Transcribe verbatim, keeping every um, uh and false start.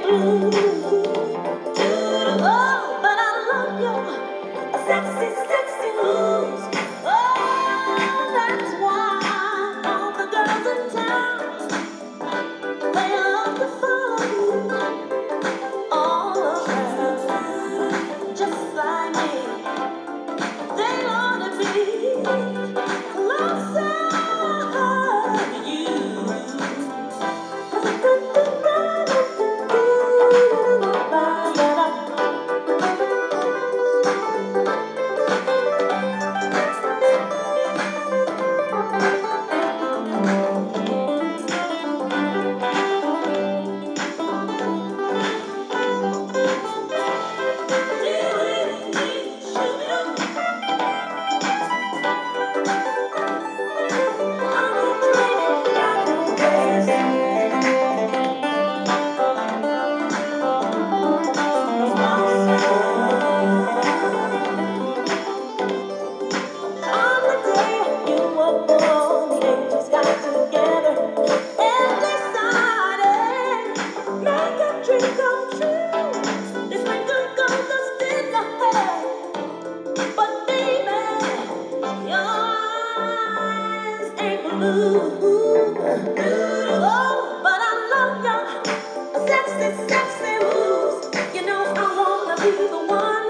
Oh, but I love your sexy, sexy moves. Oh, that's why all the girls in town, they love to follow you all around. Just like me, they want to be closer to you. Ooh, oh, but I love your sexy, sexy moves. You know I wanna be the one.